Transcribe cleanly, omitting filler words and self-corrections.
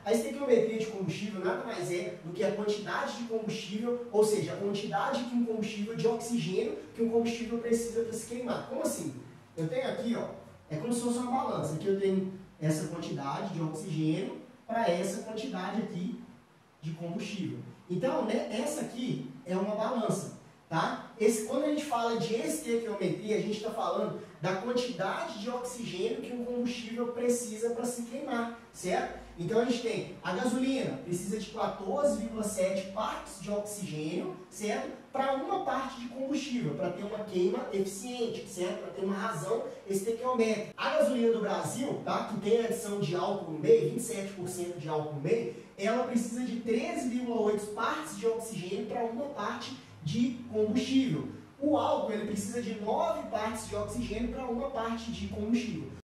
A estequiometria de combustível nada mais é do que a quantidade de combustível, ou seja, a quantidade que um combustível de oxigênio que um combustível precisa para se queimar. Como assim? Eu tenho aqui, ó, é como se fosse uma balança. Aqui eu tenho essa quantidade de oxigênio para essa quantidade aqui de combustível. Então, né, essa aqui é uma balança, tá? Quando a gente fala de estequiometria, a gente está falando da quantidade de oxigênio que um combustível precisa para se queimar, certo? Então a gente tem a gasolina, precisa de 14,7 partes de oxigênio, certo? Para uma parte de combustível, para ter uma queima eficiente, certo? Para ter uma razão estequiométrica. A gasolina do Brasil, tá? Que tem adição de álcool no meio, 27% de álcool no meio, ela precisa de 13,8 partes de oxigênio para uma parte de combustível. O álcool ele precisa de 9 partes de oxigênio para uma parte de combustível.